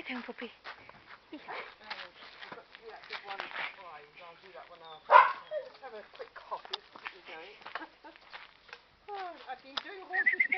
doing, puppy? We've got the active one. Right, I'll do that one after. Let's have a quick coffee. Oh, I've been doing horses